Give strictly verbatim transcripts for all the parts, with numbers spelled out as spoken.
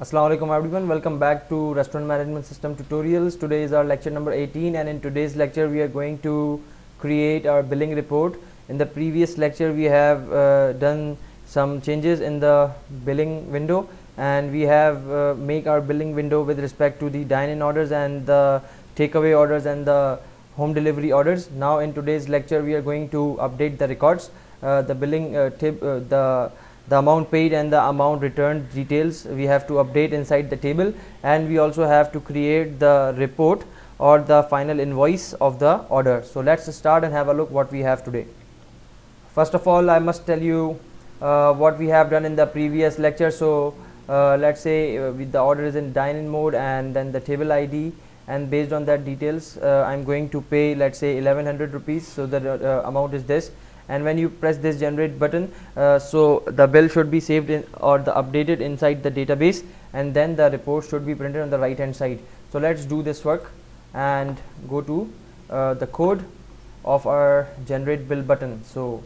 Assalamu alaikum everyone, welcome back to Restaurant Management System Tutorials. Today is our lecture number eighteen, and in today's lecture we are going to create our billing report. In the previous lecture we have uh, done some changes in the billing window, and we have uh, make our billing window with respect to the dine-in orders and the takeaway orders and the home delivery orders. Now in today's lecture we are going to update the records, uh, the billing uh, tip, uh, the the amount paid and the amount returned details we have to update inside the table, and we also have to create the report or the final invoice of the order. So let's start and have a look what we have today. First of all, I must tell you uh, what we have done in the previous lecture. So uh, let's say uh, with the order is in dine-in mode, and then the table I D, and based on that details uh, I'm going to pay, let's say, eleven hundred rupees. So the uh, amount is this, and when you press this generate button, uh, so the bill should be saved in or the updated inside the database, and then the report should be printed on the right hand side. So let's do this work and go to uh, the code of our generate bill button. So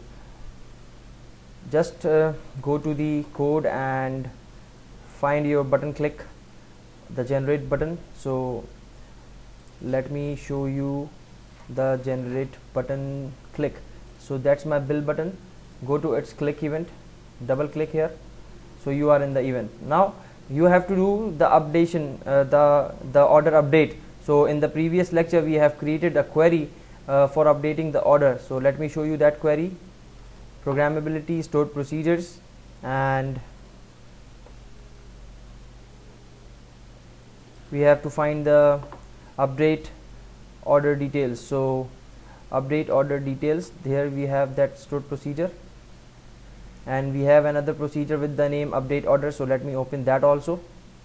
just uh, go to the code and find your button, click the generate button. So let me show you the generate button, click. So that's my bill button. Go to its click event, double click here, so you are in the event. Now you have to do the updation, uh, the the order update. So in the previous lecture we have created a query uh, for updating the order. So let me show you that query. Programmability, stored procedures, and we have to find the update order details. So update order details, here we have that stored procedure, and we have another procedure with the name update order. So let me open that also.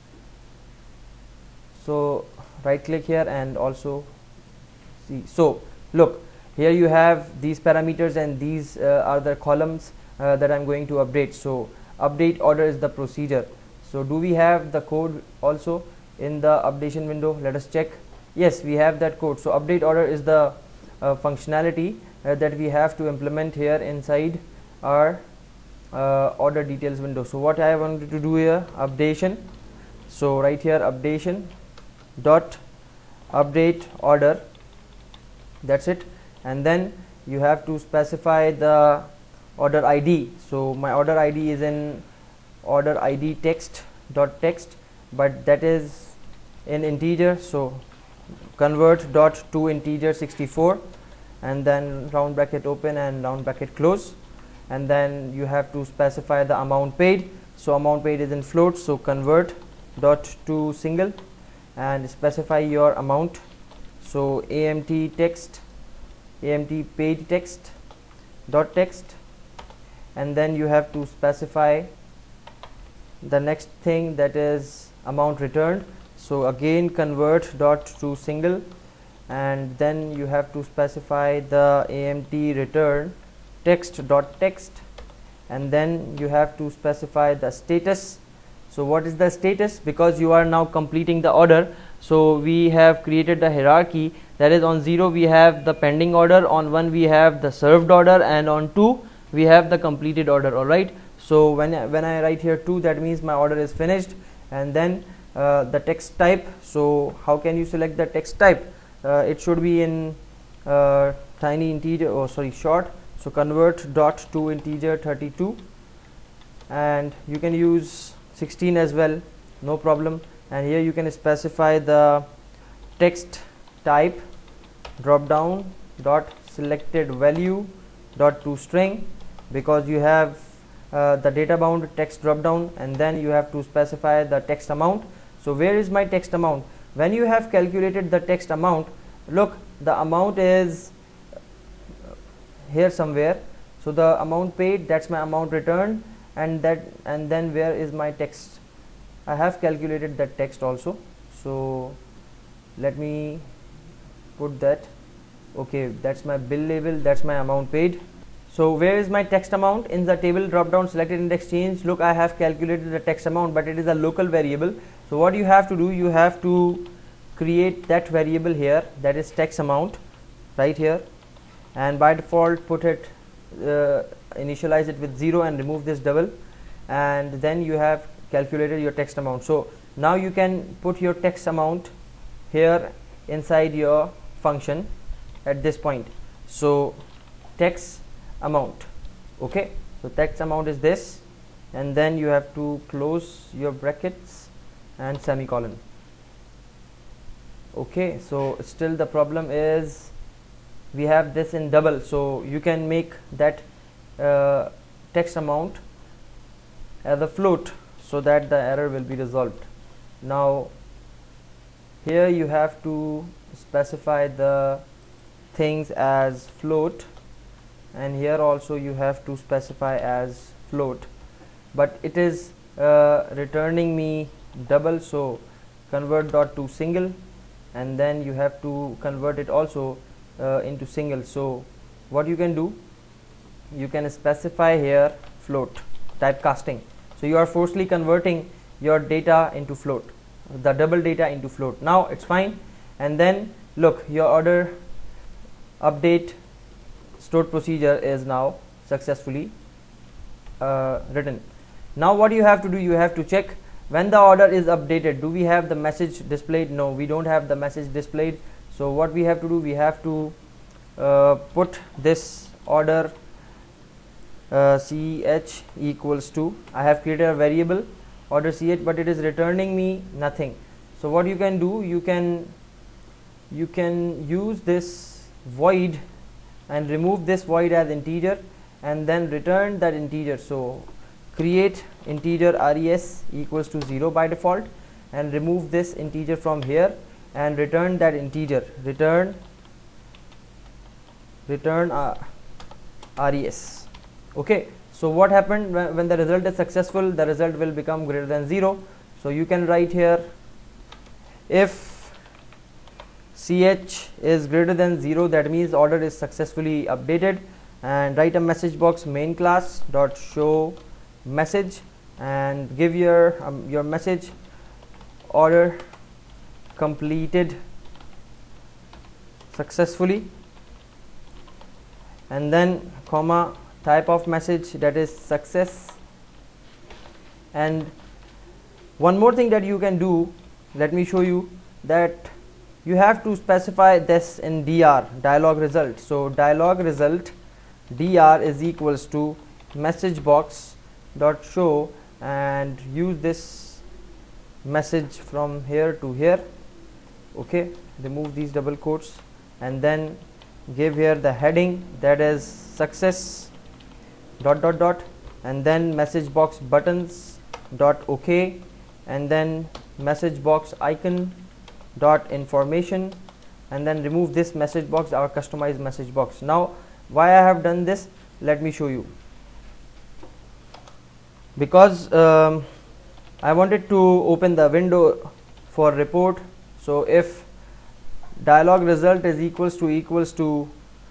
So right click here and also see. So look, here you have these parameters, and these uh, are the columns uh, that I'm going to update. So update order is the procedure. So do we have the code also in the updation window? Let us check. Yes, we have that code. So update order is the uh, functionality uh, that we have to implement here inside our uh, order details window. So what I wanted to do here, updation. So right here, updation dot update order, that's it. And then you have to specify the order I D. So my order I D is in order I D text dot text, but that is in integer. So convert dot to integer sixty-four, and then round bracket open and round bracket close, and then you have to specify the amount paid. So amount paid is in float, so convert dot to single and specify your amount. So A M T text, A M T paid text dot text, and then you have to specify the next thing, that is amount returned. So again convert dot to single, and then you have to specify the A M T return text dot text, and then you have to specify the status. So what is the status? Because you are now completing the order, so we have created the hierarchy, that is on zero we have the pending order, on one we have the served order, and on two we have the completed order. All right, so when I, when I write here two, that means my order is finished. And then uh, the text type. So how can you select the text type? Uh, it should be in uh, tiny integer, or oh, sorry, short. So convert dot to integer thirty-two, and you can use sixteen as well, no problem. And here you can specify the text type, drop down dot selected value dot to string, because you have uh, the data bound text drop down, and then you have to specify the text amount. So where is my text amount? When you have calculated the text amount, look, the amount is here somewhere. So the amount paid, that's my amount returned, and that, and then where is my text? I have calculated that text also. So let me put that. Okay, that's my bill label, that's my amount paid. So where is my text amount? In the table drop down selected index change, look, I have calculated the text amount, but it is a local variable. So what you have to do, you have to create that variable here, that is text amount, right here, and by default put it uh, initialize it with zero and remove this double, and then you have calculated your text amount. So now you can put your text amount here inside your function at this point. So text amount, okay, so text amount is this, and then you have to close your brackets and semicolon. Okay, so still the problem is we have this in double, so you can make that uh, text amount as a float so that the error will be resolved. Now here you have to specify the things as float, and here also you have to specify as float, but it is uh, returning me double, so convert dot to single, and then you have to convert it also uh, into single. So what you can do, you can specify here float typecasting, so you are forcefully converting your data into float, the double data into float. Now it's fine, and then look, your order update stored procedure is now successfully uh, written. Now what you have to do, you have to check when the order is updated, do we have the message displayed? No, we don't have the message displayed. So what we have to do, we have to uh, put this order uh, ch equals to, I have created a variable order ch, but it is returning me nothing. So what you can do, you can you can use this void and remove this void as integer, and then return that integer. So create integer res equals to zero by default, and remove this integer from here and return that integer, return return uh, res. Okay, so what happened when, when the result is successful, the result will become greater than zero. So you can write here, if ch is greater than zero, that means order is successfully updated, and write a message box main class dot show message, and give your um, your message order completed successfully, and then comma type of message, that is success. And one more thing that you can do, let me show you, that you have to specify this in dr, dialog result. So dialog result dr is equals to message box dot show, and use this message from here to here. Okay, remove these double quotes, and then give here the heading, that is success dot dot dot, and then message box buttons dot okay, and then message box icon dot information, and then remove this message box, our customized message box. Now why I have done this, let me show you. Because um, I wanted to open the window for report, so if dialog result is equals to equals to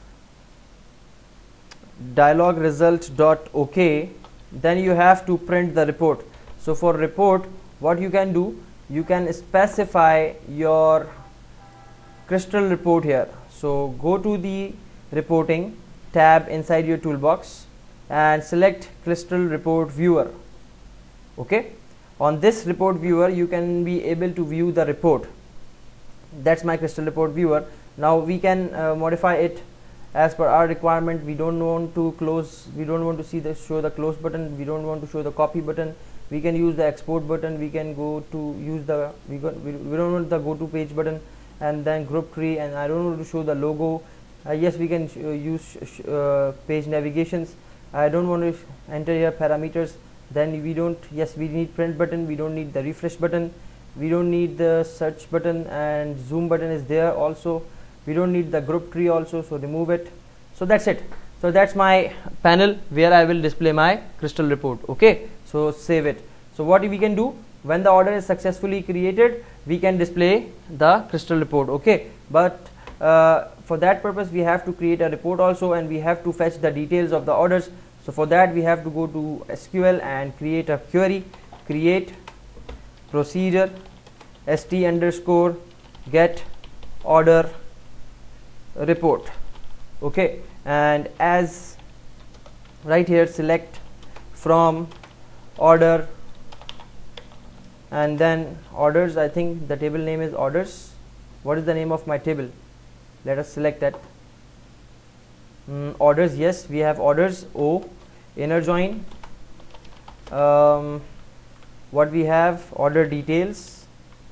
dialog result dot okay, then you have to print the report. So for report, what you can do, you can specify your crystal report here. So go to the reporting tab inside your toolbox and select crystal report viewer. Okay, on this report viewer you can be able to view the report. That's my crystal report viewer. Now we can uh, modify it as per our requirement. We don't want to close, we don't want to see the show the close button, we don't want to show the copy button. We can use the export button, we can go to use the we, got, we, we don't want the go to page button, and then group tree, and I don't want to show the logo. Uh, yes, we can sh uh, use sh uh, page navigations. I don't want to enter here parameters, then we don't, yes, we need print button, we don't need the refresh button, we don't need the search button, and zoom button is there also, we don't need the group tree also, so remove it. So that's it. So that's my panel where I will display my crystal report. Okay, so save it. So what we can do, when the order is successfully created, we can display the crystal report. Okay, but uh, for that purpose we have to create a report also, and we have to fetch the details of the orders. So for that we have to go to S Q L and create a query, create procedure st underscore get order report. Okay, and as right here select from order and then orders. I think the table name is orders. What is the name of my table? Let us select that. Mm, orders, yes, we have orders. O, inner join. Um, what we have, order details.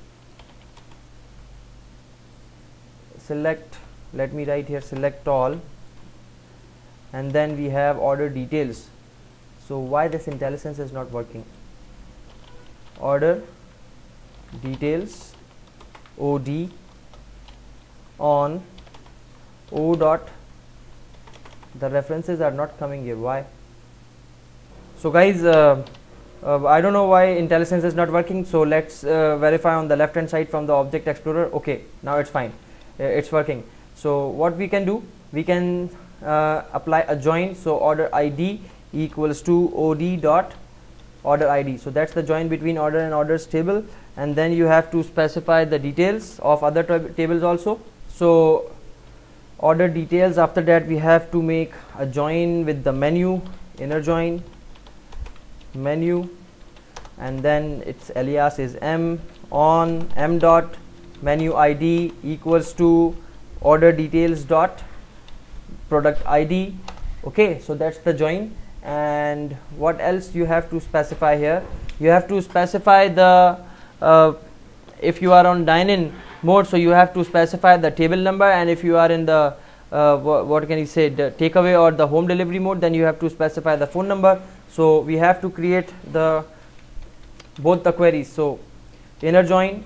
Select, let me write here, select all, and then we have order details. So why this IntelliSense is not working? Order details, O D on O dot. The references are not coming here. Why? So guys, uh, uh, I don't know why IntelliSense is not working. So let's uh, verify on the left hand side from the Object Explorer. Okay, now it's fine. Uh, it's working. So what we can do? We can uh, apply a join. So order I D equals to O D dot order I D. So that's the join between order and orders table, and then you have to specify the details of other tables also. So order details, after that we have to make a join with the menu, inner join, menu, and then its alias is M on M dot menu I D equals to order details dot product I D. Okay, so that's the join. And what else you have to specify here? You have to specify the uh, if you are on dine-in mode, so you have to specify the table number, and if you are in the uh, wh what can you say, the takeaway or the home delivery mode, then you have to specify the phone number. So we have to create the both the queries. So inner join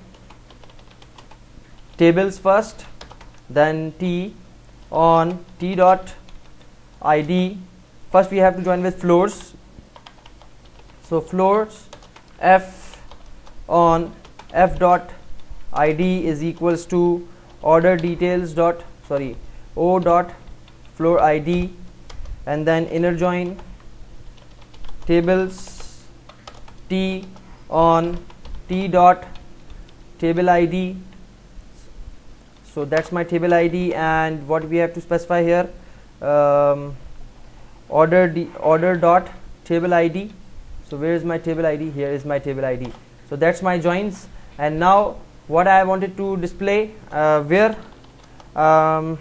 tables first, then T on T dot I D. First we have to join with floors. So floors F on F dot I D is equals to order details dot sorry O dot floor I D, and then inner join tables T on T dot table I D. So that's my table I D, and what we have to specify here, um, order d order dot table I D. So where is my table I D? Here is my table I D. So that's my joins. And now what I wanted to display, uh, where um,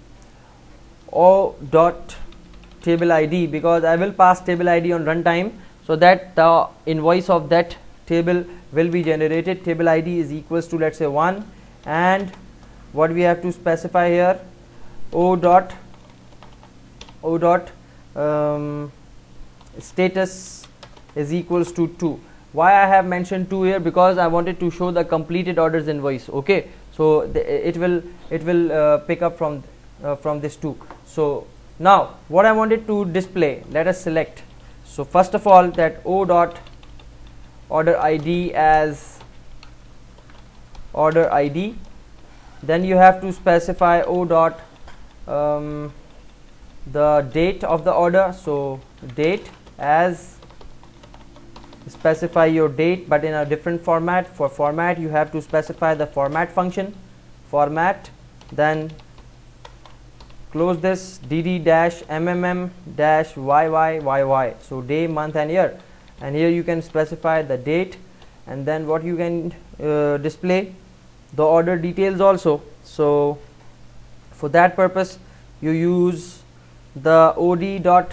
O dot table I D, because I will pass table I D on runtime, so that the invoice of that table will be generated. Table I D is equals to, let's say, one, and what we have to specify here, O dot O dot um, status is equals to two. Why I have mentioned two here? Because I wanted to show the completed orders invoice. Okay, so the, it will it will uh, pick up from uh, from this two. So now what I wanted to display, let us select. So first of all, that O dot order I D as order I D, then you have to specify O dot um, the date of the order. So date as, specify your date but in a different format. For format you have to specify the format function, format, then close this dd dash mmm dash yyyy, so day, month and year, and here you can specify the date, and then what you can uh, display the order details also. So for that purpose you use the O D dot,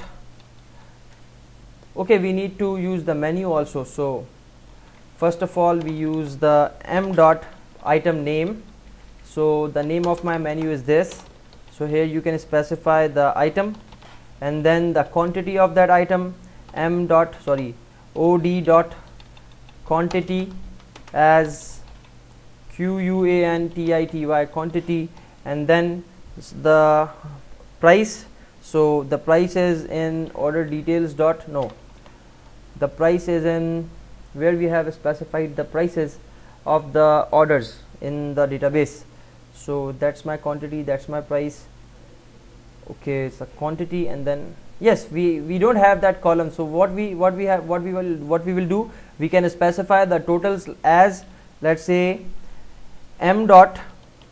okay, we need to use the menu also. So first of all we use the M dot item name. So the name of my menu is this. So here you can specify the item, and then the quantity of that item, M dot sorry O D dot quantity as Q U A N T I T Y, quantity, and then the price. So the price is in order details dot no the price is in where we have specified the prices of the orders in the database. So that's my quantity, that's my price. Okay, it's a quantity, and then yes, we we don't have that column. So what we what we have what we will what we will do, we can specify the totals as, let's say, M dot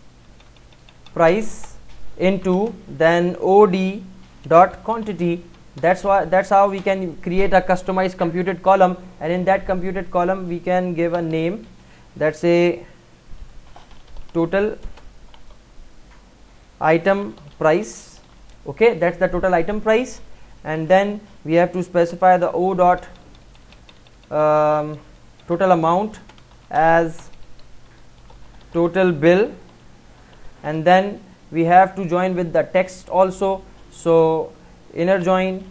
price into then O D dot quantity, That's why that's how we can create a customized computed column, and in that computed column we can give a name, that's a total item price. Okay, that's the total item price, and then we have to specify the O dot um, total amount as total bill, and then we have to join with the text also. So inner join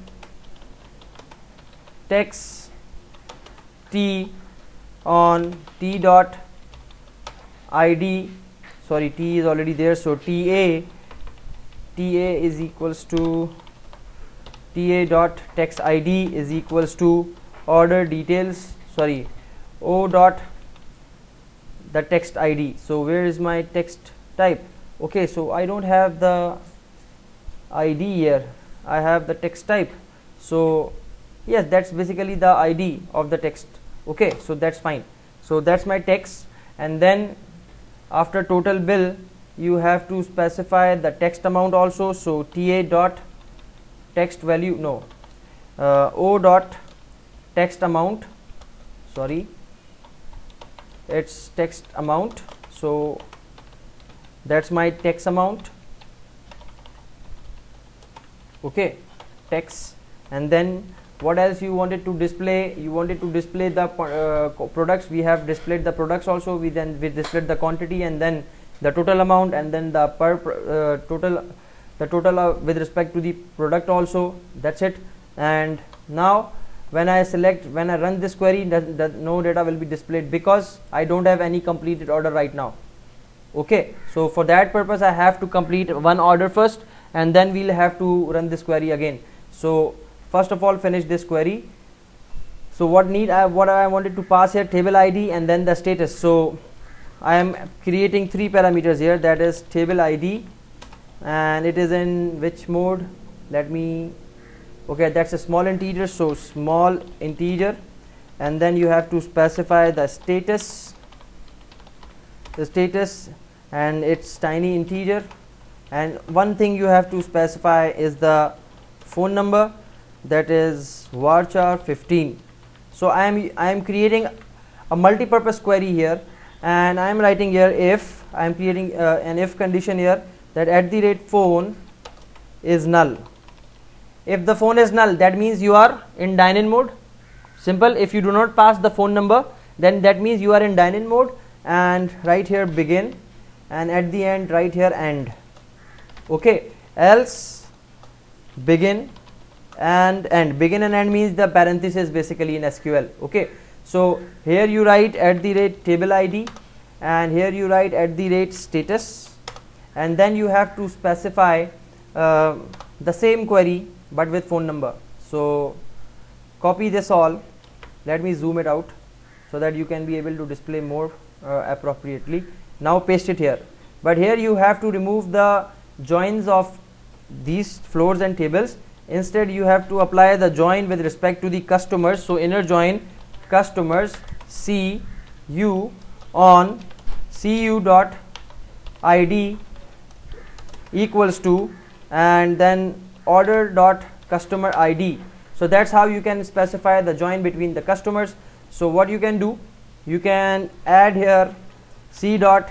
text t on t dot id, sorry, t is already there, so ta ta is equals to ta dot text id is equals to order details, sorry, o dot the text id. So where is my text type? Okay, so I don't have the id here, I have the text type. So yes, that's basically the id of the text. Okay, so that's fine. So that's my text, and then after total bill you have to specify the text amount also. So ta dot text value, no, uh, o dot text amount, sorry, it's text amount. So that's my text amount. Okay, text, and then what else you wanted to display? You wanted to display the uh, products. We have displayed the products also. We then we displayed the quantity, and then the total amount, and then the per uh, total the total uh, with respect to the product also. That's it. And now when I select, when I run this query, that, that no data will be displayed because I don't have any completed order right now. Okay, so for that purpose I have to complete one order first, and then we'll have to run this query again. So first of all, finish this query. So what need I what I wanted to pass here, table I D and then the status. So I am creating three parameters here, that is table I D, and it is in which mode? Let me, okay, that's a small integer, so small integer, and then you have to specify the status, the status, and it's tiny integer, and one thing you have to specify is the phone number, that is varchar fifteen. So I am I am creating a multi-purpose query here, and I am writing here if I am creating uh, an if condition here, that at the rate phone is null. If the phone is null, that means you are in dine-in mode. Simple. If you do not pass the phone number, then that means you are in dine-in mode, and right here begin, and at the end right here end. Okay, else begin and end. Begin and end means the parenthesis basically in S Q L. Okay, so here you write at the rate table I D, and here you write at the rate status, and then you have to specify uh, the same query but with phone number. So copy this all, let me zoom it out so that you can be able to display more uh, appropriately. Now paste it here, but here you have to remove the joins of these floors and tables. Instead you have to apply the join with respect to the customers. So inner join customers C U on C U dot I D equals to, and then order dot customer I D. So that's how you can specify the join between the customers. So what you can do, you can add here C dot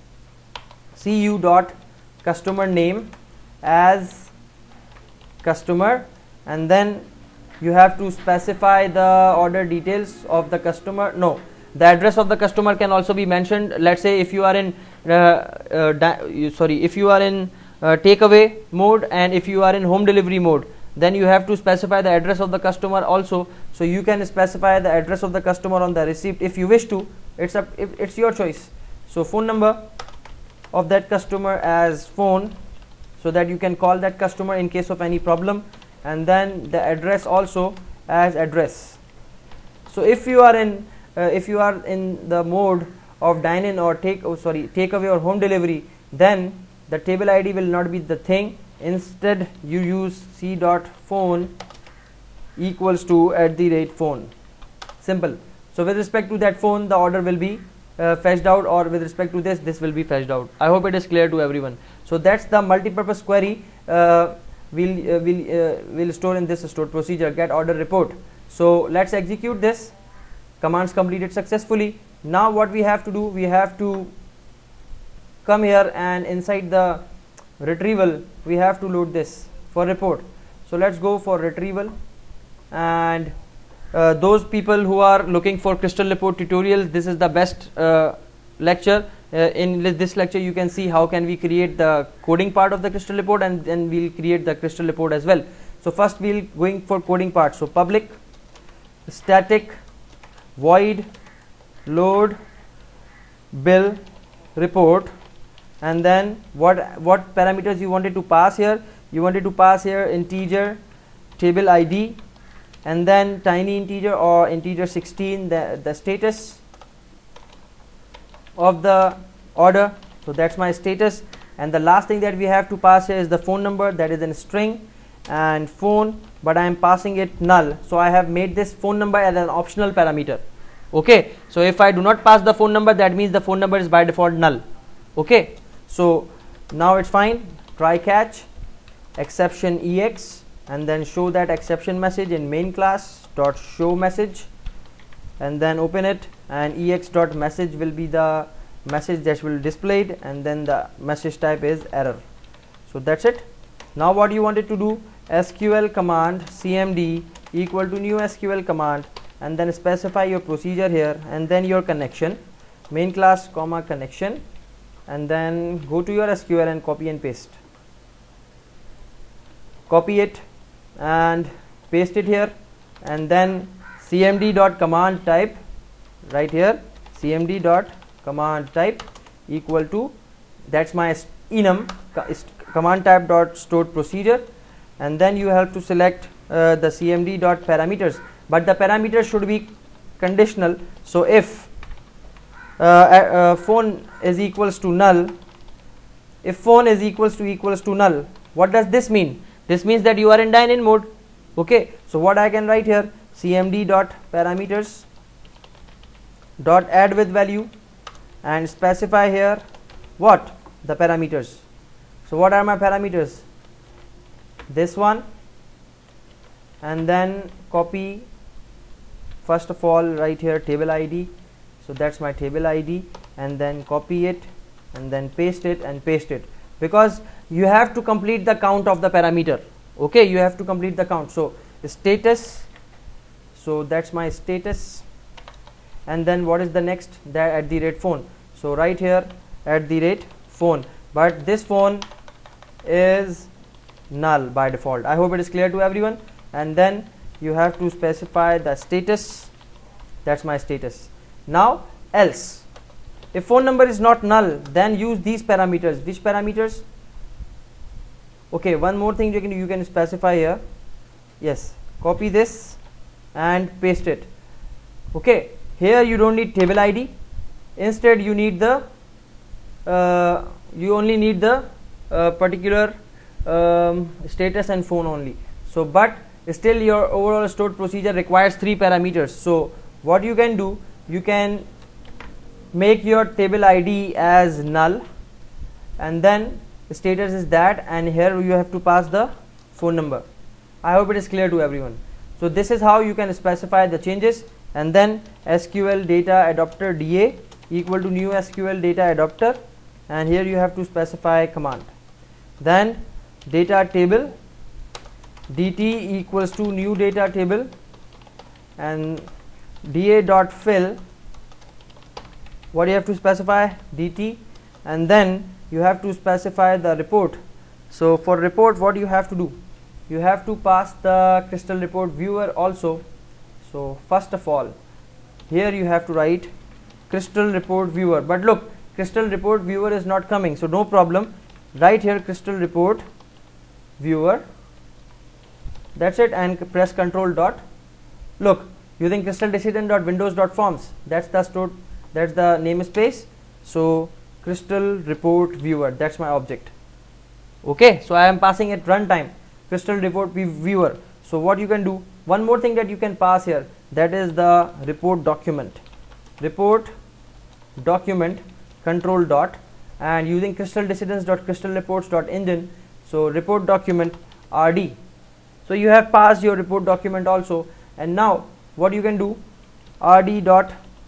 C U dot customer name as customer, and then you have to specify the order details of the customer. No, the address of the customer can also be mentioned. Let's say if you are in uh, uh, sorry if you are in uh, takeaway mode, and if you are in home delivery mode, then you have to specify the address of the customer also. So you can specify the address of the customer on the receipt if you wish to. It's up, it's your choice. So phone number of that customer as phone, so that you can call that customer in case of any problem, and then the address also as address. So if you are in uh, if you are in the mode of dine-in or take oh sorry takeaway or home delivery, then the table I D will not be the thing. Instead you use C dot phone equals to at the rate phone. Simple. So with respect to that phone, the order will be uh, fetched out, or with respect to this, this will be fetched out. I hope it is clear to everyone. So that's the multi-purpose query uh, we'll uh, we'll uh, we'll store in this stored procedure get order report. So let's execute this. Commands completed successfully. Now what we have to do, we have to come here and inside the retrieval we have to load this for report. So let's go for retrieval, and uh, those people who are looking for crystal report tutorials, this is the best uh, lecture. Uh, in this lecture you can see how can we create the coding part of the crystal report, and then we'll create the crystal report as well. So first we'll going for coding part. So public static void load bill report, and then what what parameters you wanted to pass here. You wanted to pass here integer table I D, and then tiny integer or integer sixteen, the, the status of the order. So that's my status, and the last thing that we have to pass here is the phone number, that is in string and phone, but I am passing it null. So I have made this phone number as an optional parameter. Okay, so if I do not pass the phone number, that means the phone number is by default null. Okay, so now it's fine. Try catch exception ex, and then show that exception message in main class dot show message, and then open it, and ex dot message will be the message that will displayed, and then the message type is error. So that's it. Now what you wanted to do, S Q L command cmd equal to new S Q L command, and then specify your procedure here, and then your connection main class comma connection, and then go to your S Q L and copy and paste. Copy it and paste it here, and then cmd dot command type right here, cmd dot command type equal to, that's my enum command type dot stored procedure, and then you have to select uh, the cmd dot parameters, but the parameters should be conditional. So if uh, uh, phone is equals to null, if phone is equals to equals to null, what does this mean? This means that you are in dine in mode. Okay, so what I can write here, cmd dot parameters dot add with value, and specify here what the parameters. So what are my parameters? This one, and then copy first of all right here table I D. So that's my table I D, and then copy it and then paste it and paste it, because you have to complete the count of the parameter. Okay, you have to complete the count. So status, so that's my status, and then what is the next, that at the rate phone. So right here at the rate phone, but this phone is null by default. I hope it is clear to everyone. And then you have to specify the status, that's my status. Now else, if phone number is not null, then use these parameters. Which parameters? Okay, one more thing you can you can specify here. Yes, copy this and paste it. Okay, here you don't need table I D, instead you need the uh, you only need the uh, particular um, status and phone only. So but still your overall stored procedure requires three parameters. So what you can do, you can make your table I D as null, and then status is that, and here you have to pass the phone number. I hope it is clear to everyone. So this is how you can specify the changes, and then S Q L data adapter D A equal to new S Q L data adapter, and here you have to specify command. Then data table D T equals to new data table, and D A dot fill, what you have to specify, D T, and then you have to specify the report. So for report, what you have to do, you have to pass the crystal report viewer also. So first of all, here you have to write crystal report viewer, but look, crystal report viewer is not coming, so no problem, write here crystal report viewer, that's it, and press control dot. Look, using crystal decision dot windows dot forms, that's the stored, that's the namespace. So crystal report viewer, that's my object. Okay, so I am passing it runtime crystal report viewer. So what you can do, one more thing that you can pass here, that is the report document, report document control dot, and using crystal decisions dot crystal reports dot engine. So report document, R D. So you have passed your report document also. And now what you can do, R D dot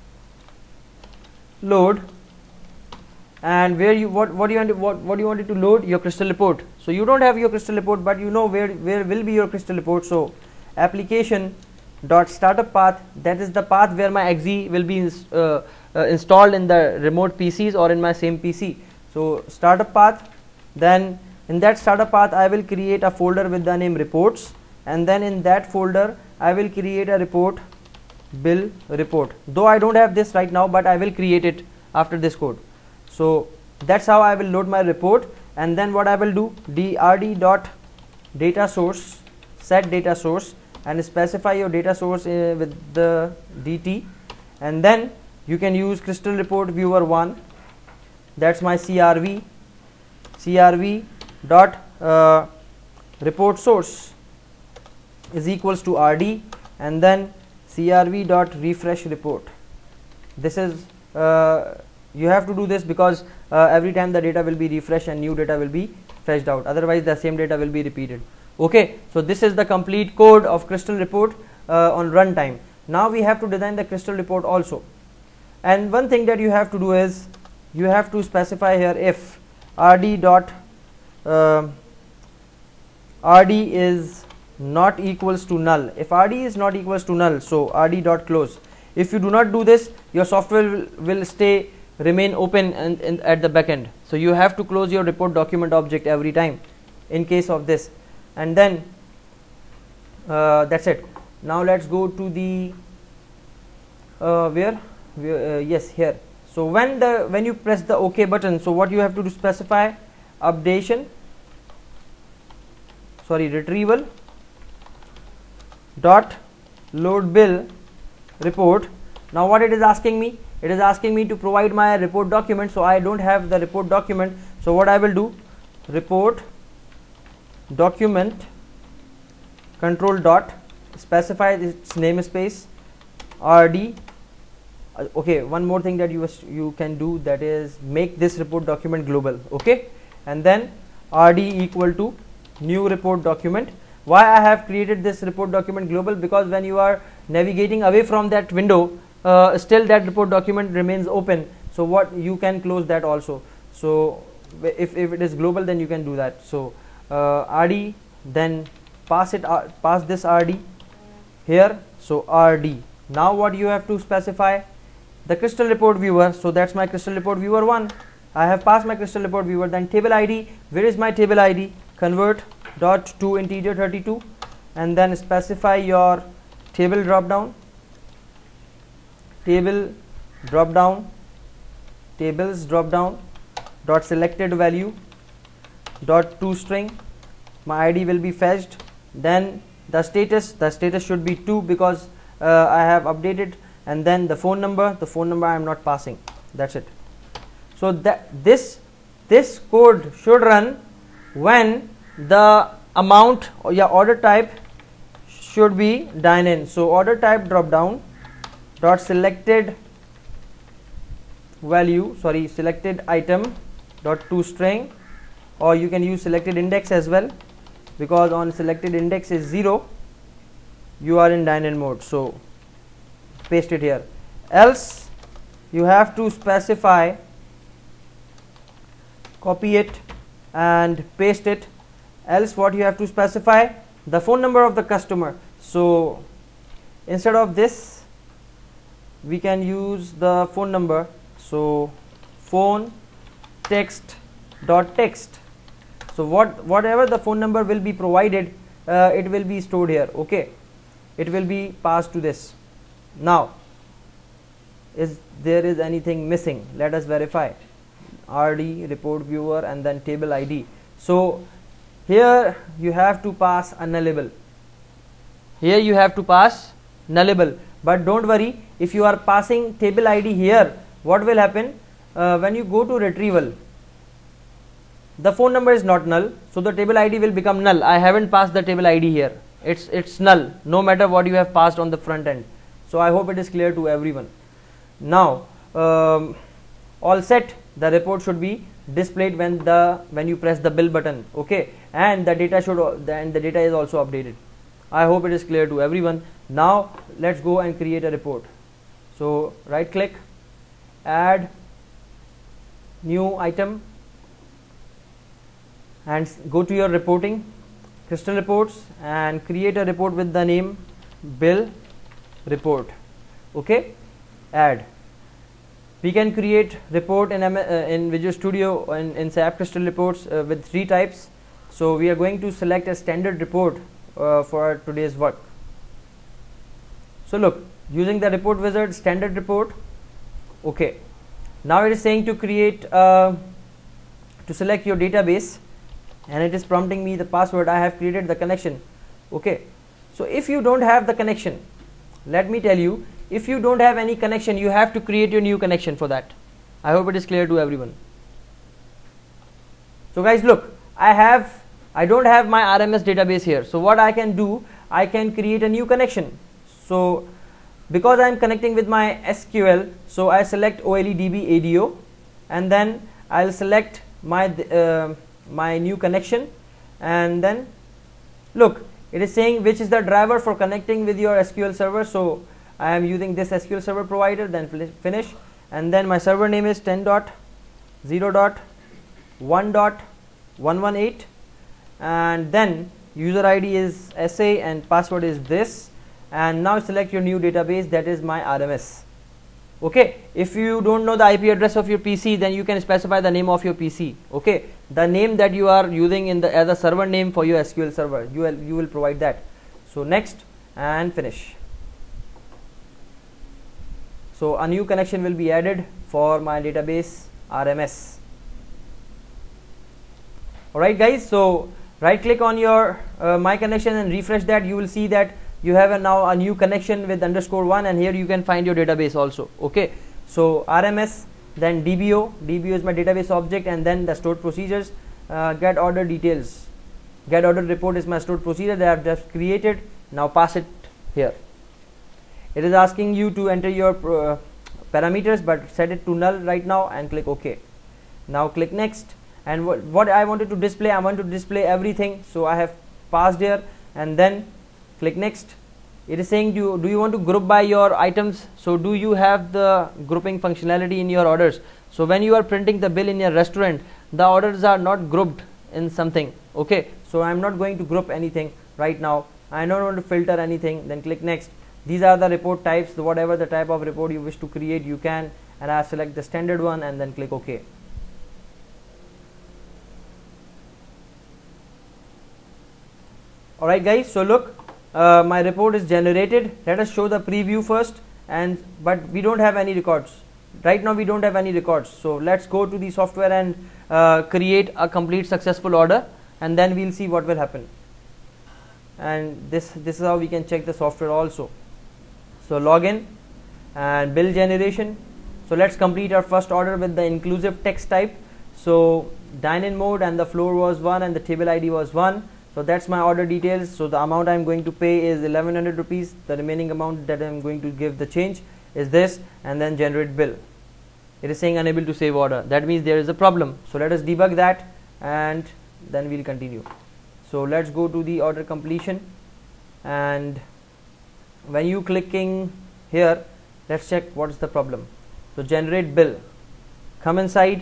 load, and where you what what do you want to, what what do you want it to load? Your crystal report. So you don't have your crystal report, but you know where where will be your crystal report. So application dot startup path, that is the path where my X E will be uh, uh, installed in the remote P Cs or in my same P C. So startup path, then in that startup path I will create a folder with the name reports, and then in that folder I will create a report, bill report. Though I don't have this right now, but I will create it after this code. So that's how I will load my report. And then what I will do, drd dot data source, set data source, and specify your data source uh, with the dt, and then you can use crystal report viewer one, that's my crv, crv dot uh, report source is equals to rd, and then crv dot refresh report. This is uh, you have to do this because uh, every time the data will be refreshed and new data will be fetched out, otherwise the same data will be repeated. Okay, so this is the complete code of crystal report uh, on runtime. Now we have to design the crystal report also, and one thing that you have to do is you have to specify here if rd dot uh, rd is not equals to null. If rd is not equals to null, so rd dot close. If you do not do this, your software will, will stay remain open and, and at the backend. So you have to close your report document object every time in case of this. And then uh, that's it. Now let's go to the uh, where, where uh, yes, here. So when the when you press the OK button, so what you have to do, specify updation sorry retrieval dot load bill report. Now what it is asking me, it is asking me to provide my report document. So I don't have the report document, so what I will do, report document control dot specify its namespace rd. Uh, okay, one more thing that you you can do, that is make this report document global. Okay, and then rd equal to new report document. Why I have created this report document global? Because when you are navigating away from that window, uh, still that report document remains open, so what you can close that also. So if, if it is global, then you can do that. So uh, rd, then pass it uh, pass this rd here, so rd. Now what you have to specify, the crystal report viewer. So that's my crystal report viewer one. I have passed my crystal report viewer. Then table id, where is my table id? Convert dot to integer thirty-two, and then specify your table drop down, table drop down, tables drop down dot selected value dot to string. My id will be fetched. Then the status, the status should be two because uh, I have updated, and then the phone number, the phone number I am not passing. That's it. So that this this code should run when the amount or yeah order type should be dine in. So order type drop down dot selected value sorry selected item dot to string, or you can use selected index as well, because on selected index is zero, you are in dine in mode. So paste it here. Else you have to specify, copy it and paste it. Else what you have to specify, the phone number of the customer. So instead of this we can use the phone number. So phone text dot text. So what whatever the phone number will be provided, uh, it will be stored here. Okay, it will be passed to this. Now is there is anything missing? Let us verify. Rd report viewer and then table id. So here you have to pass a nullable. Here you have to pass nullable, but don't worry, if you are passing table id here, what will happen uh, when you go to retrieval, the phone number is not null, so the table id will become null. I haven't passed the table id here, it's it's null no matter what you have passed on the front end. So I hope it is clear to everyone. Now um, all set, the report should be displayed when the when you press the bill button. Okay, and the data should then the data is also updated. I hope it is clear to everyone. Now let's go and create a report. So right click, add new item, and go to your reporting, crystal reports, and create a report with the name bill report. Okay, add. We can create report in, uh, in Visual Studio in, in SAP Crystal Reports uh, with three types. So we are going to select a standard report uh, for today's work. So look, using the report wizard, standard report. Okay, now it is saying to create uh, to select your database, and it is prompting me the password. I have created the connection. Okay, so if you don't have the connection, let me tell you, if you don't have any connection, you have to create your new connection for that. I hope it is clear to everyone. So guys, look, I have I don't have my R M S database here. So what I can do, I can create a new connection. So because I am connecting with my S Q L, so I select O L E D B A D O, and then I'll select my uh, my new connection, and then look, it is saying which is the driver for connecting with your S Q L server. So I am using this S Q L server provider, then finish, and then my server name is ten dot zero dot one dot one one eight, and then user I D is S A and password is this, and now select your new database, that is my R M S. Okay, if you don't know the I P address of your P C, then you can specify the name of your P C. Okay, the name that you are using in the as a server name for your S Q L server, you will you will provide that. So next and finish. So a new connection will be added for my database R M S. Alright guys, so right click on your uh, my connection and refresh that. You will see that you have a now a new connection with underscore one, and here you can find your database also. Okay, so R M S, then D B O, D B O is my database object, and then the stored procedures, uh, get order details, get order report is my stored procedure that I have just created. Now pass it here. It is asking you to enter your uh, parameters, but set it to null right now and click OK. Now click next, and what, what I wanted to display, I want to display everything, so I have passed here, and then click next. It is saying, do you, do you want to group by your items? So do you have the grouping functionality in your orders? So when you are printing the bill in your restaurant, the orders are not grouped in something. Okay, so I am not going to group anything right now. I don't want to filter anything. Then click next. These are the report types, whatever the type of report you wish to create, you can, and I select the standard one and then click OK. Alright guys, so look, uh, my report is generated. Let us show the preview first, and but we don't have any records. Right now we don't have any records. So let's go to the software and uh, create a complete successful order, and then we'll see what will happen. And this, this is how we can check the software also. So login and bill generation. So let's complete our first order with the inclusive text type. So dine-in mode, and the floor was one and the table I D was one. So that's my order details. So the amount I'm going to pay is eleven hundred rupees. The remaining amount that I'm going to give the change is this, and then generate bill. It is saying unable to save order. That means there is a problem. So let us debug that, and then we'll continue. So let's go to the order completion, and when you clicking here, let's check what is the problem. So generate bill, come inside,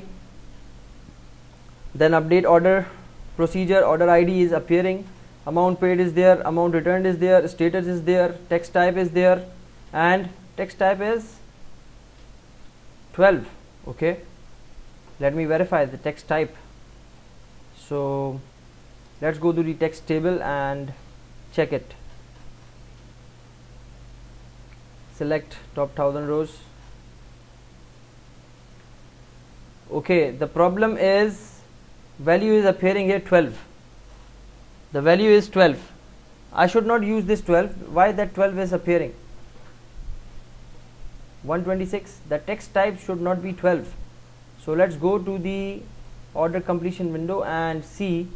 then update order procedure. Order I D is appearing, amount paid is there, amount returned is there, status is there, text type is there, and text type is twelve. Okay, let me verify the text type. So let's go to the text table and check it. Select top thousand rows. Okay, the problem is value is appearing here twelve. The value is twelve. I should not use this twelve. Why that twelve is appearing? one twenty-six. The text type should not be twelve. So let's go to the order completion window and see.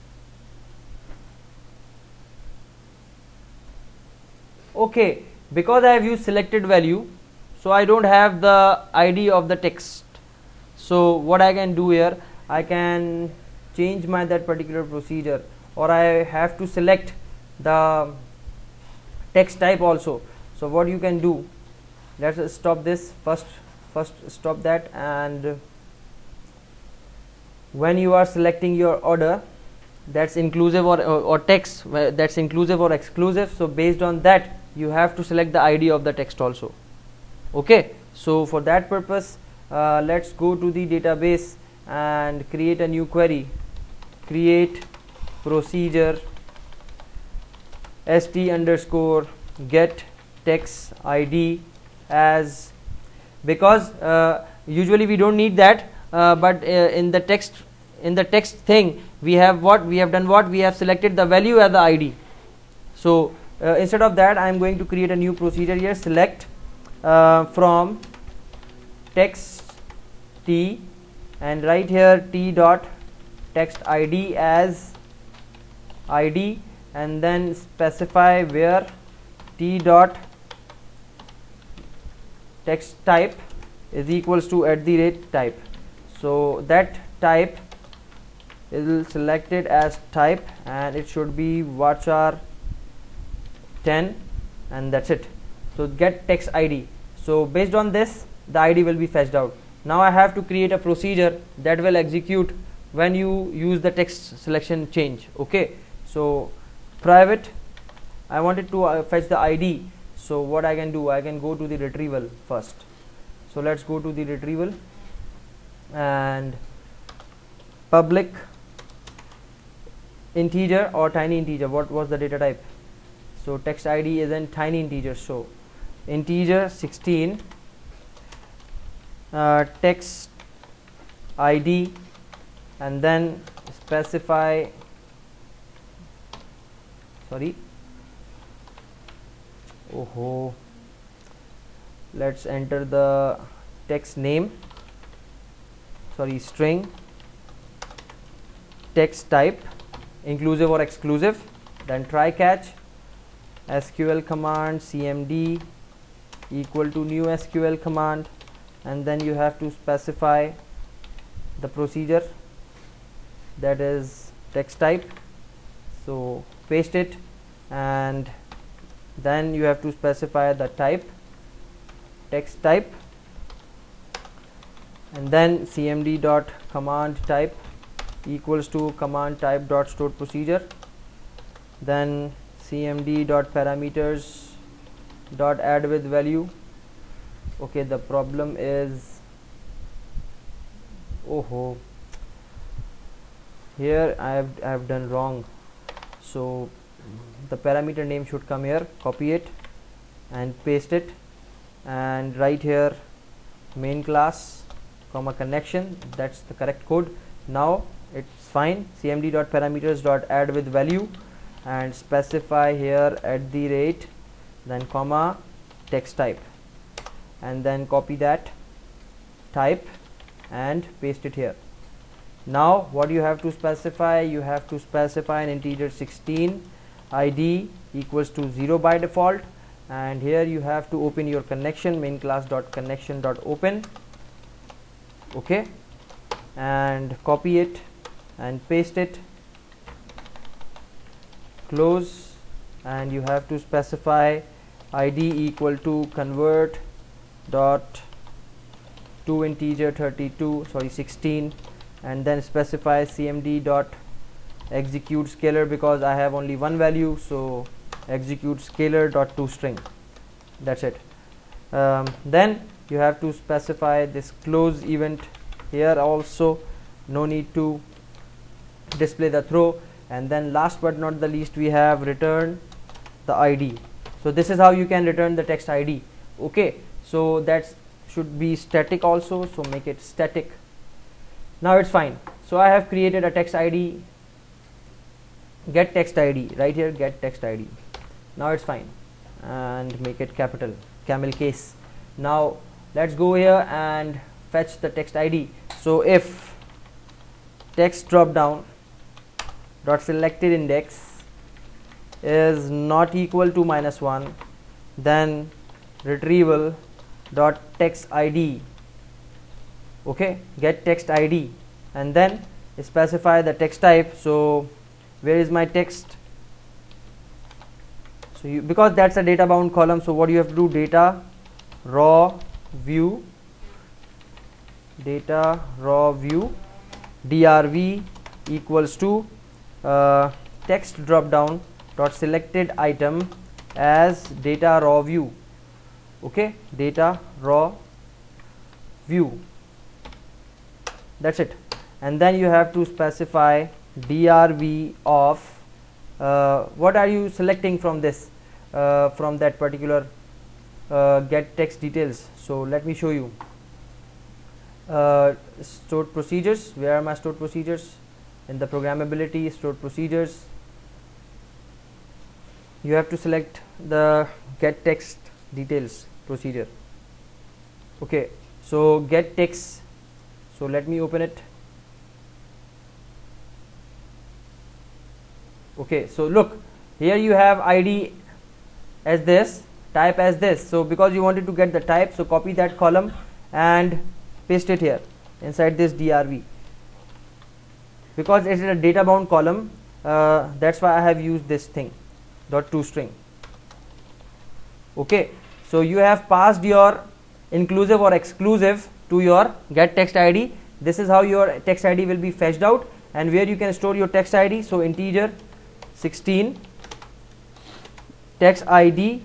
Okay, because I have used selected value, so I don't have the I D of the text. So what I can do here, I can change my that particular procedure, or I have to select the text type also. So what you can do, let's stop this first first stop that, and when you are selecting your order that's inclusive or, or, or text that's inclusive or exclusive, so based on that you have to select the I D of the text also. Okay, so for that purpose uh, let's go to the database and create a new query. Create procedure st underscore get text I D as, because uh, usually we don't need that, uh, but uh, in the text in the text thing we have what we have done what we have selected the value as the I D. So uh, instead of that I am going to create a new procedure here. Select uh, from text t and write here t dot text I D as I D, and then specify where t dot text type is equals to at the rate type. So that type is selected as type and it should be varchar ten, and that's it. So get text I D. So based on this the I D will be fetched out. Now I have to create a procedure that will execute when you use the text selection change. Okay, so private, I wanted to uh, fetch the I D. So what I can do, I can go to the retrieval first. So let's go to the retrieval and public integer or tiny integer. What was the data type? So text I D is in tiny integer, so integer sixteen, uh, text I D, and then specify sorry oh let's enter the text name, sorry string, text type inclusive or exclusive, then try catch, S Q L command cmd equal to new S Q L command, and then you have to specify the procedure that is text type. So paste it, and then you have to specify the type, text type, and then cmd dot command type equals to command type dot stored procedure, then cmd dot parameters dot add with value. Okay, the problem is oh here I have I have done wrong. So the parameter name should come here, copy it and paste it, and write here main class comma connection. That's the correct code. Now it's fine. cmd dot parameters dot add with value, and specify here at the rate, then comma text type, and then copy that type and paste it here. Now what you have to specify, you have to specify an integer sixteen, I D equals to zero by default, and here you have to open your connection, main class dot connection dot open. Okay, and copy it and paste it, close, and you have to specify I D equal to convert dot to integer thirty-two sorry sixteen, and then specify cmd dot execute scalar, because I have only one value, so execute scalar dot to string. That's it. Um, then you have to specify this close event here also, no need to display the throw, and then last but not the least we have return the I D. So this is how you can return the text I D. Okay, so that should be static also, so make it static. Now it's fine. So I have created a text I D, get text I D, right here get text I D. Now it's fine, and make it capital, camel case. Now let's go here and fetch the text I D. So if text drop down dot selected index is not equal to minus one, then retrieval dot text I D, okay, get text I D, and then specify the text type. So where is my text? So you, because that's a data bound column, so what you have to do, data raw view, data raw view drv equals to uh, text drop down dot selected item as data raw view. Okay, data raw view, that's it. And then you have to specify drv of uh, what are you selecting from this uh, from that particular uh, get text details. So let me show you. Uh, stored procedures, where are my stored procedures? In the programmability, stored procedures, you have to select the get text details procedure. Okay, so get text, so let me open it. Okay, so look, here you have I D as this, type as this. So because you wanted to get the type, so copy that column and paste it here inside this D R V. Because it is a data bound column, uh, that's why I have used this thing, dot toString. Okay, so you have passed your inclusive or exclusive to your get text I D. This is how your text I D will be fetched out, and where you can store your text I D. So integer sixteen text I D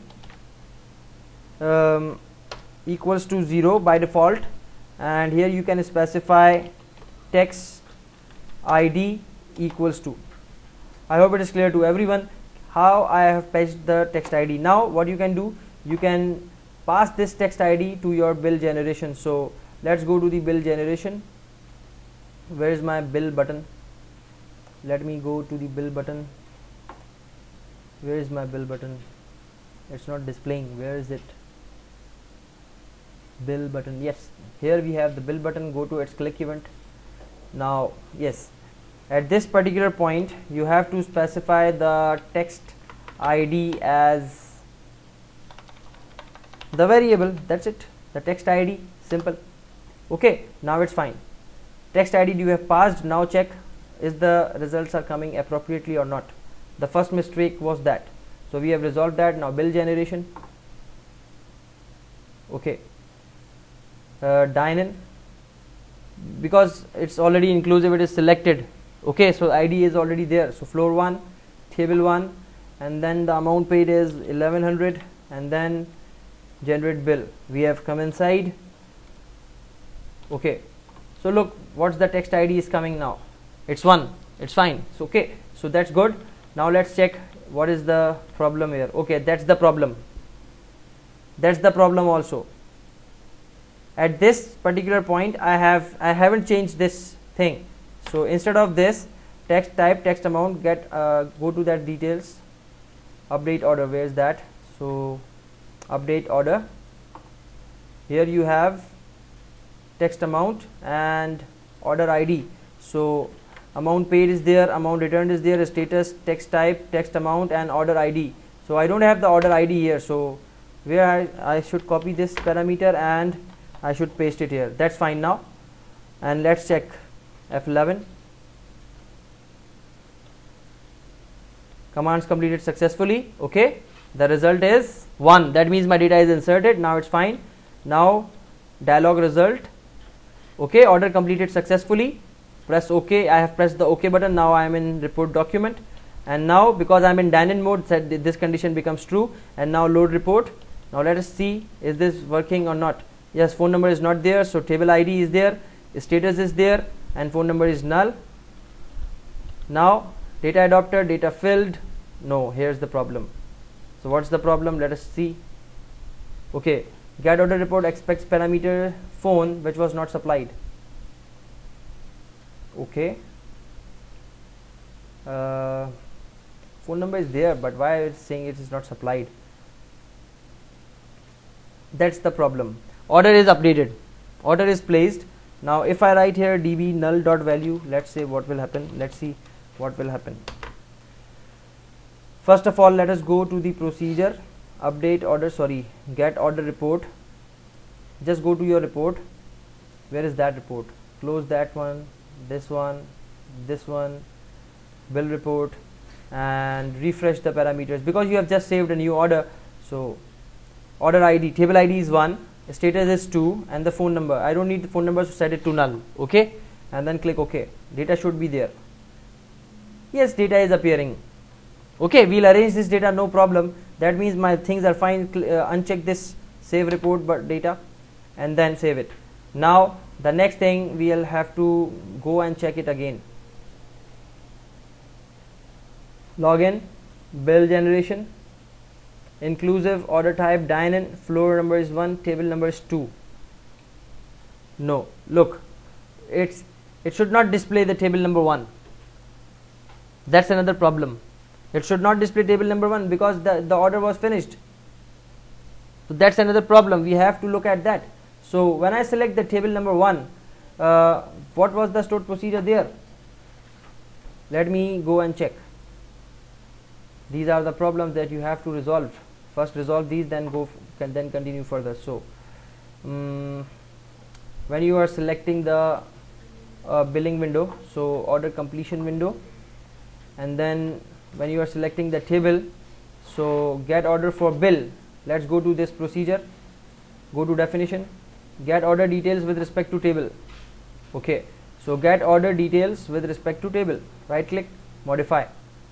um, equals to zero by default, and here you can specify text I D equals to. I hope it is clear to everyone how I have fetched the text I D. Now what you can do, you can pass this text I D to your bill generation. So let's go to the bill generation. Where is my bill button? Let me go to the bill button. Where is my bill button? It's not displaying. Where is it? Bill button. Yes, here we have the bill button. Go to its click event. Now yes, at this particular point you have to specify the text I D as the variable. That's it, the text I D, simple. Okay, now it's fine. Text I D you have passed. Now check is the results are coming appropriately or not. The first mistake was that, so we have resolved that. Now bill generation. Okay, uh, dine in, because it's already inclusive, it is selected. Okay, so I D is already there. So floor one, table one, and then the amount paid is eleven hundred, and then generate bill. We have come inside. Okay, so look, what's the text I D is coming now? It's one. It's fine. So okay, so that's good. Now let's check what is the problem here. Okay, that's the problem. That's the problem also. At this particular point, I have I haven't changed this thing. So instead of this text type, text amount, get uh, go to that details, update order. Where is that? So update order. Here you have text amount and order I D. So amount paid is there, amount returned is there, status, text type, text amount, and order I D. So I don't have the order I D here. So where I, I should copy this parameter and I should paste it here. That's fine now. And let's check F eleven. Commands completed successfully. Okay, the result is one. That means my data is inserted. Now it's fine. Now dialog result. Okay, order completed successfully. Press OK. I have pressed the OK button. Now I am in report document, and now because I am in dine-in mode, said this condition becomes true. And now load report. Now let us see, is this working or not? Yes, phone number is not there, so table I D is there, status is there, and phone number is null. Now data adopter, data filled. No, here's the problem. So what's the problem? Let us see. Okay, get order report expects parameter phone which was not supplied. Okay, uh, phone number is there, but why it's saying it is not supplied? That's the problem. Order is updated, order is placed. Now if I write here db null dot value, let's say what will happen. Let's see what will happen. First of all, let us go to the procedure, update order, sorry, get order report. Just go to your report. Where is that report? Close that one, this one, this one, bill report, and refresh the parameters because you have just saved a new order. So order I D, table I D is one, status is two, and the phone number. I don't need the phone number, so set it to null. Okay, and then click OK. Data should be there. Yes, data is appearing. Okay, we'll arrange this data, no problem. That means my things are fine. Uh, uncheck this save report but data and then save it. Now the next thing, we'll have to go and check it again. Login, bill generation, inclusive, order type dine-in, floor number is one, table number is two. No, look, it's it should not display the table number one. That's another problem. It should not display table number one because the, the order was finished. So that's another problem. We have to look at that. So when I select the table number one, uh, what was the stored procedure there? Let me go and check. These are the problems that you have to resolve. First resolve these, then go can then continue further. So um, when you are selecting the uh, billing window, so order completion window, and then when you are selecting the table, so get order for bill, let's go to this procedure, go to definition, get order details with respect to table. Okay, so get order details with respect to table, right click, modify.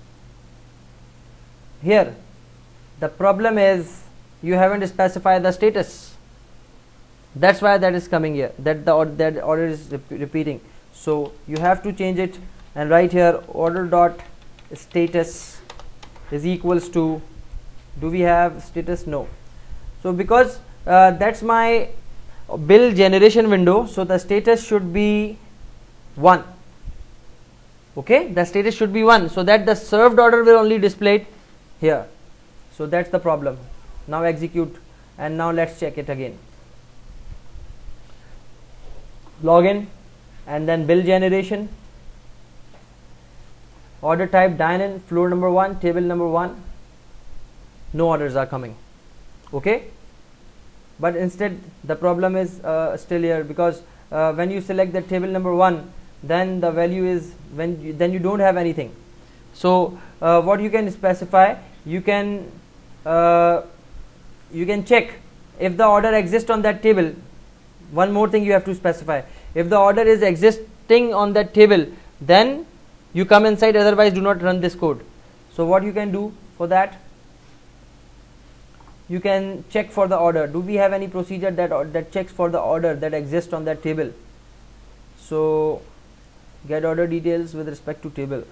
Here the problem is you haven't specified the status. That's why that is coming here, that the order, that order is rep repeating. So you have to change it and write here order dot status is equals to, do we have status? No. So because uh, that's my bill generation window, so the status should be one. Okay, the status should be one, so that the served order will only display it here. So that's the problem. Now execute, and now let's check it again. Login, and then bill generation, order type dine-in, floor number one, table number one. No orders are coming. Okay, but instead the problem is uh, still here because uh, when you select the table number one, then the value is when you, then you don't have anything. So uh, what you can specify, you can uh, you can check if the order exists on that table. One more thing you have to specify, if the order is existing on that table, then you come inside, otherwise do not run this code. So what you can do for that, you can check for the order. Do we have any procedure that or that checks for the order that exists on that table? So get order details with respect to table.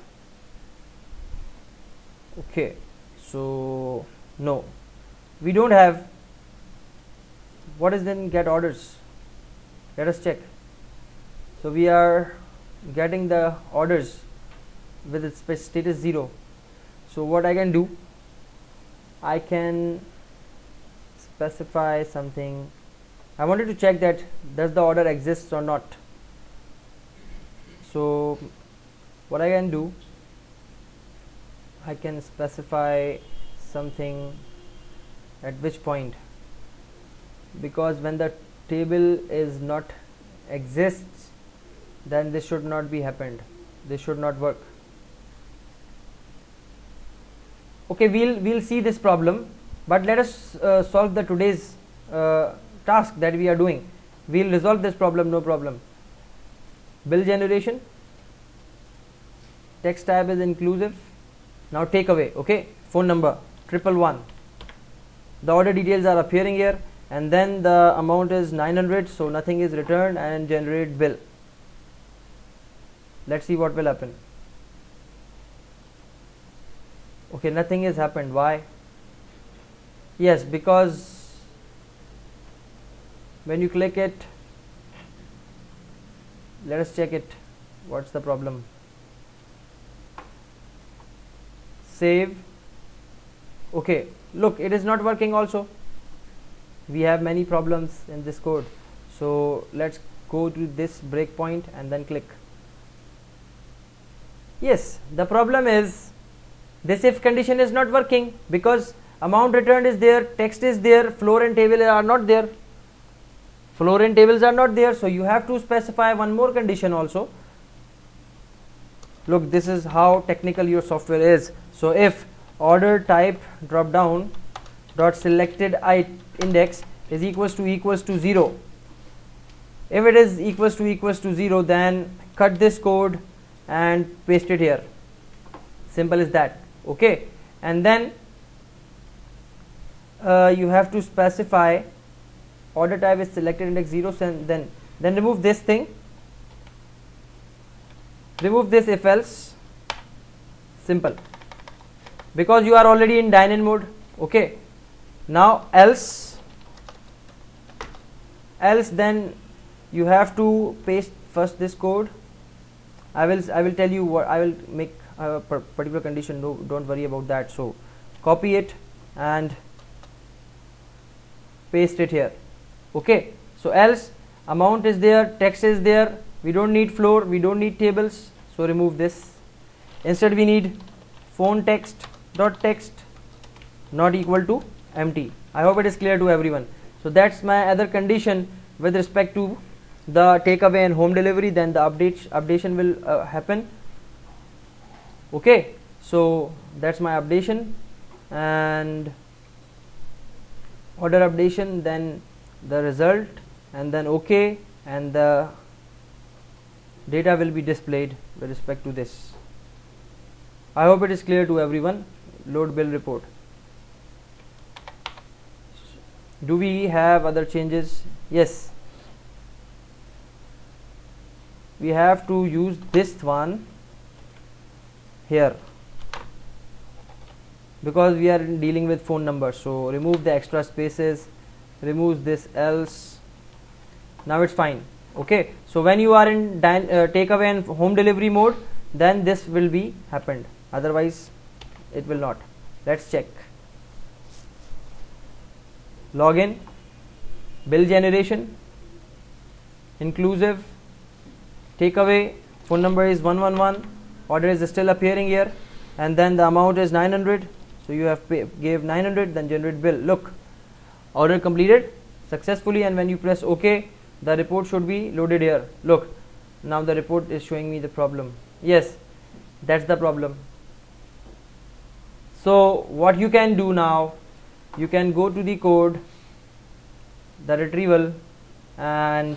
Okay, so no, we don't have. What is then get orders? Let us check. So we are getting the orders with its status zero. So what I can do, I can specify something. I wanted to check that does the order exists or not. So what I can do, I can specify something at which point, because when the table is not exists, then this should not be happened, this should not work. Okay, we'll we'll see this problem, but let us uh, solve the today's uh, task that we are doing. We'll resolve this problem, no problem. Bill generation, text type is inclusive. Now take away. Okay, phone number triple one, the order details are appearing here, and then the amount is nine hundred, so nothing is returned, and generate bill. Let's see what will happen. Okay, nothing has happened. Why? Yes, because when you click it, let us check it. What's the problem? Save. Okay, look, it is not working also. We have many problems in this code. So let's go to this breakpoint and then click. Yes, the problem is this if condition is not working because amount returned is there, text is there, floor and table are not there. Floor and tables are not there, so you have to specify one more condition also. look, this is how technical your software is. So if order type drop down dot selected I index is equals to equals to zero, if it is equals to equals to zero, then cut this code and paste it here. Simple as that. Okay, and then uh, you have to specify order type is selected index zero, and then then remove this thing, remove this if else. Simple, because you are already in dine in mode. Okay, now else else then you have to paste first this code. I will I will tell you what I will make a particular condition. No, don't worry about that. So copy it and paste it here. Okay, so else amount is there, text is there, we don't need floor, we don't need tables, so remove this. Instead we need phone text dot text not equal to empty. I hope it is clear to everyone. So that's my other condition with respect to the takeaway and home delivery. Then the update updation will uh, happen. Okay, so that's my updation and order updation, then the result, and then OK, and the data will be displayed with respect to this. I hope it is clear to everyone. Load bill report. Do we have other changes? Yes, we have to use this one here because we are dealing with phone number. So remove the extra spaces, remove this else. Now it's fine. Okay, so when you are in uh, takeaway and home delivery mode, then this will be happened, otherwise it will not. Let's check. Login, bill generation, inclusive, takeaway, phone number is one one one, order is still appearing here, and then the amount is nine hundred. So you have pay, gave nine hundred, then generate bill. Look, order completed successfully, and when you press OK, the report should be loaded here. Look, now the report is showing me the problem. Yes, that's the problem. So what you can do now, you can go to the code, the retrieval, and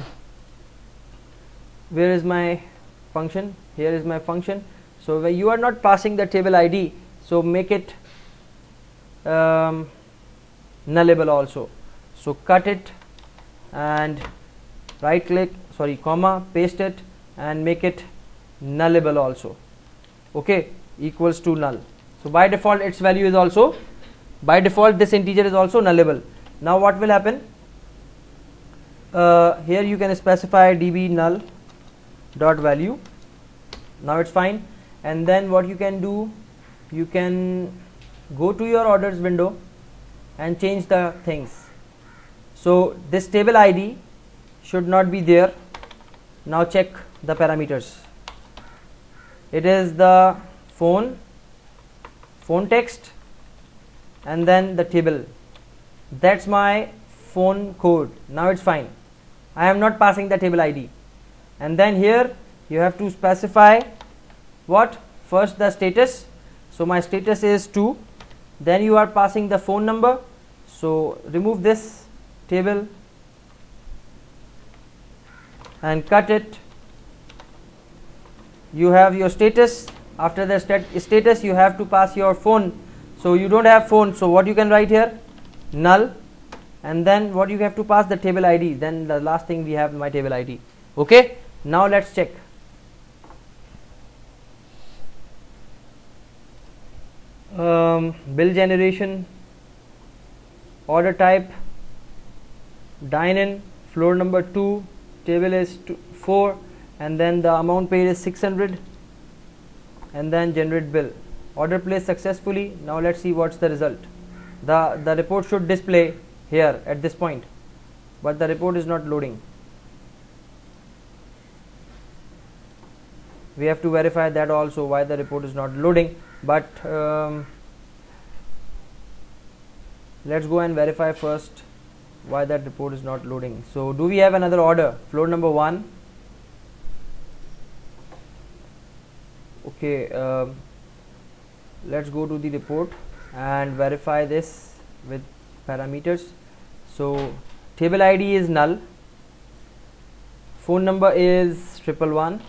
where is my function? Here is my function. So where you are not passing the table I D, so make it um, nullable also. So cut it and right click, sorry, comma, paste it and make it nullable also. Okay, equals to null. So by default its value is also, by default this integer is also nullable. Now what will happen? Uh, here you can specify db null dot value. Now it's fine. And then what you can do, you can go to your orders window and change the things. So this table I D should not be there. Now check the parameters. It is the phone, phone text, and then the table. That's my phone code. Now it's fine. I am not passing the table I D. And then here you have to specify what? First the status. So my status is two. Then you are passing the phone number. So remove this table and cut it. You have your status. After the stat status you have to pass your phone. So you don't have phone, so what you can write here? Null. And then what you have to pass? The table I D. Then the last thing we have my table I D. Okay, now let's check. Um, bill generation, order type, dine in, floor number two, table is two, four, and then the amount paid is six hundred, and then generate bill. Order placed successfully. Now let's see what's the result. The, the report should display here at this point, but the report is not loading. We have to verify that also, why the report is not loading. But um, let's go and verify first why that report is not loading. So do we have another order? Floor number one. Okay, um, let's go to the report and verify this with parameters. So table I D is null, phone number is triple one,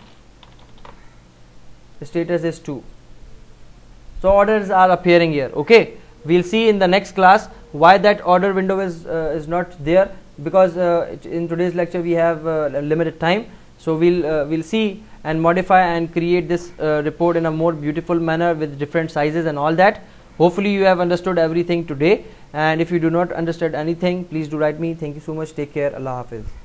status is two. So orders are appearing here. Okay, we'll see in the next class why that order window is uh, is not there, because uh, in today's lecture we have uh, limited time. So we'll uh, we'll see and modify and create this uh, report in a more beautiful manner with different sizes and all that. Hopefully you have understood everything today, and if you do not understand anything, please do write me. Thank you so much. Take care. Allah Hafiz.